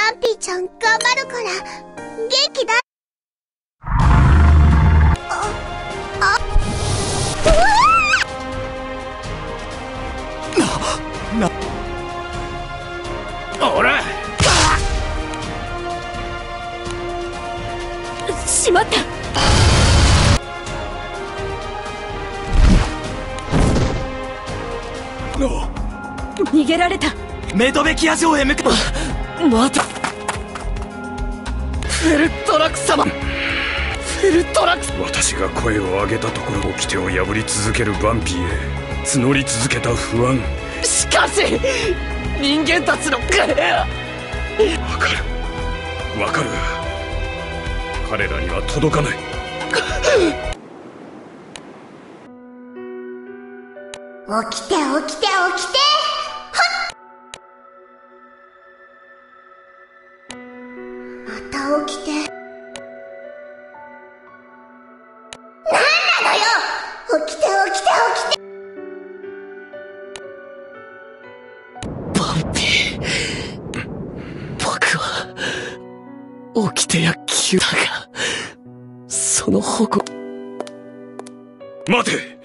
バンピーちゃん頑張るから元気だ。 おらしまった。逃げられた。 メドベキア城へ向かう。待て、フェルトラク様、フェルトラク。 私が声を上げたところ、掟を破り続けるバンピーへ募り続けた不安。 しかし人間たちのわかるわかるが、彼らには届かない。 起きて起きて起きて、また起きて。なんなのよ、起きて起きて起きて。 バンピー、僕は起きてや急だが、その矛。 待て。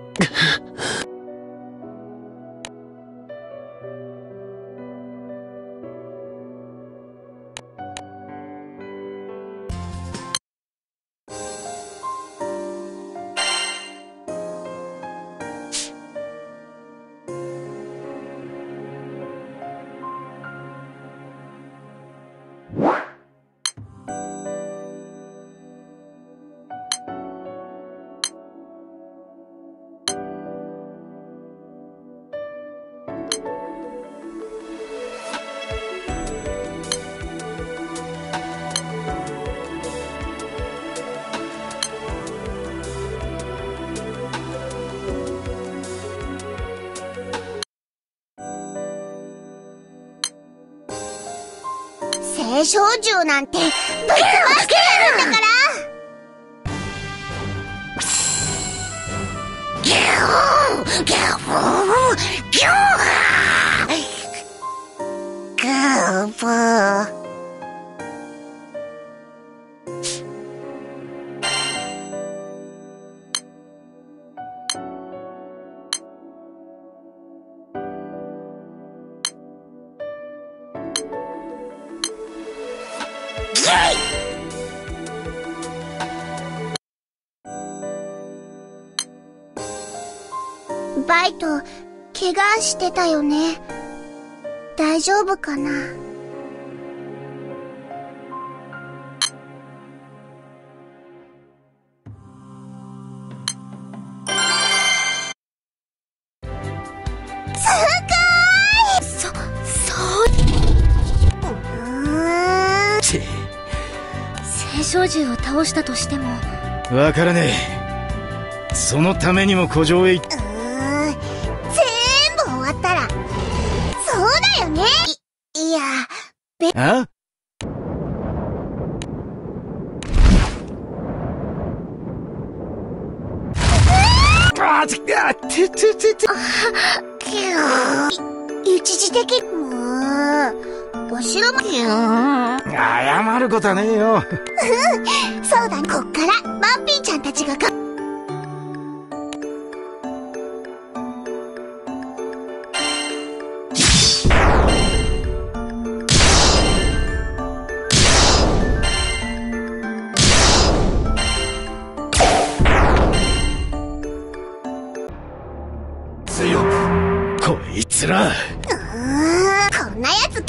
青少銃なんてぶっ飛ばしてやるんだから。ギューギューギューグーブー。バイト、怪我してたよね。大丈夫かな。すごーい。 青少獣を倒したとしてもわからねえ。そのためにも古城へ行って全部終わったら、そうだよね。いや、 あ一時的。お城も。 謝ることはねえよ。 そうだ、こっからバンピーちゃんたちが強く。こいつら。 こんなやつ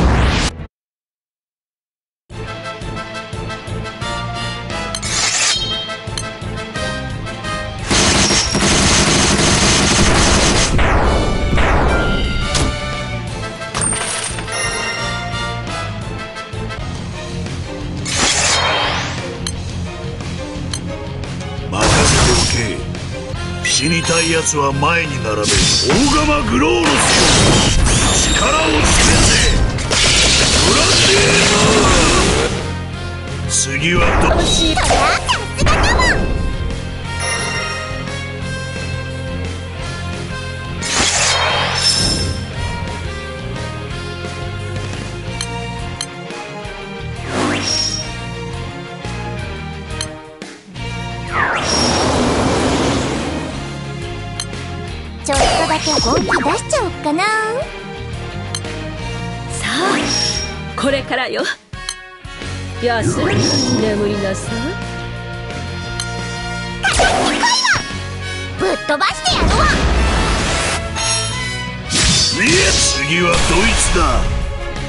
任せておけ。死にたい奴は前に並べ。大釜グローロスよ、力をつけてブランデー。次はどっち。 ちょっとだけ本気出しちゃおっかな。 さあ、これからよ。安らかに眠りなさい。 ぶっ飛ばしてやるわ。 次はドイツだ。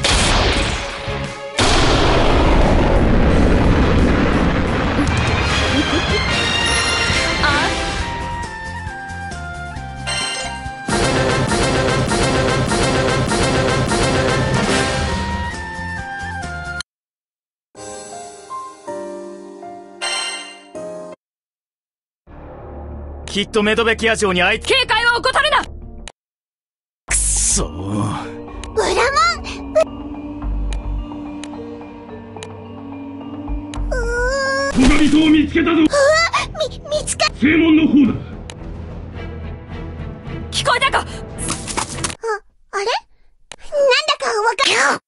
きっとメドベキア城にあいつ警戒を怠るな。 くそー。 ブラモン。 小神島を見つけたぞ。 見つかっ。 正門の方だ。 聞こえたか。 あれなんだかわか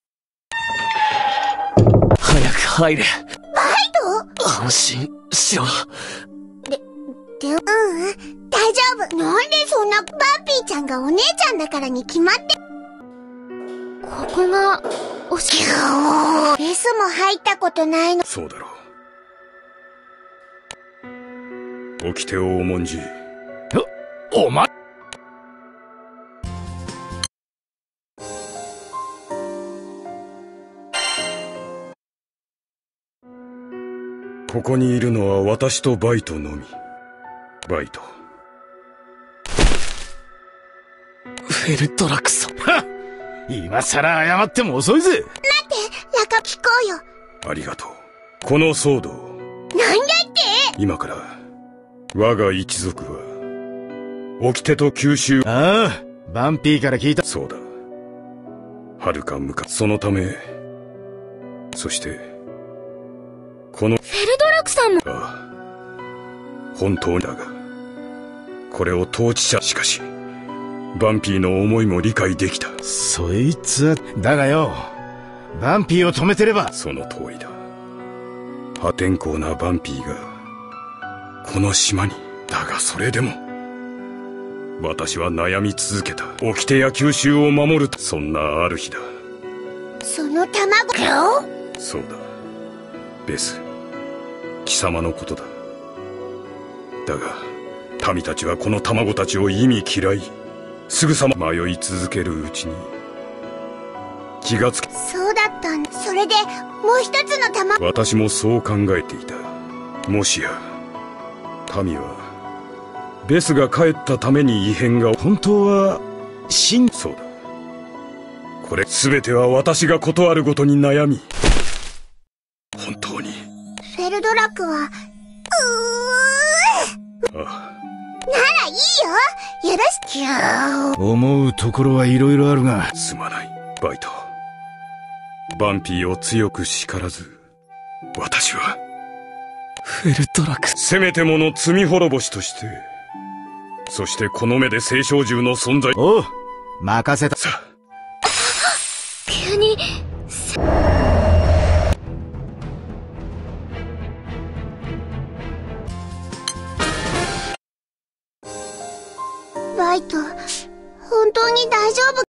る。 早く入れ。 バイト。 安心しろ。 大丈夫。なんでそんな。バンピーちゃんがお姉ちゃんだからに決まって。 ここがおし。 ベスも入ったことないの。 そうだろう。掟を重んじ。 お前。 ここにいるのは私とバイトのみ。バイト。 フェルトラクソ。 はっ、今さら謝っても遅いぜ。 待って、ラカ聞こうよ。 ありがとう。この騒動。 なんだって今から我が一族は掟と九州。 ああ、バンピーから聞いた。 そうだ。遥か昔。そのため、そしてこのフェルドラクさんも。 ああ、本当だが、これを統治者。しかしバンピーの思いも理解できた。 そいつは。だがよ、バンピーを止めてれば。 その通りだ。破天荒なバンピーがこの島に。だがそれでも私は悩み続けた。掟や九州を守る。そんなある日だ。 その卵。 そうだ、ベス、貴様のことだ。だが民たちはこの卵たちを意味嫌い。すぐさま迷い続けるうちに気がつき。 そうだったんだ。それでもう一つの卵。 私もそう考えていた。もしや民はベスが帰ったために異変が。 本当はそうだ。これ全ては私が事あるごとに悩み、本当に。 フェルドラクはああ、 ならいいよ。よろしく。 思うところはいろいろあるが。 すまないバイト。バンピーを強く叱らず、私はフェルトラクソ。 せめてもの罪滅ぼしとして、そしてこの目で青少獣の存在。 おう、任せた。 さあ、 急に。 バイト、本当に大丈夫？